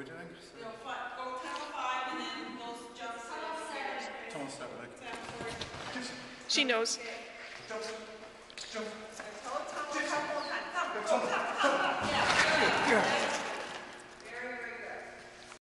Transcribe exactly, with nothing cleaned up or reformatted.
we doing? No, five, go tell five and then those jumps. Come on, start like. Seven, sorry. She knows. Jump. Jump. Tell time.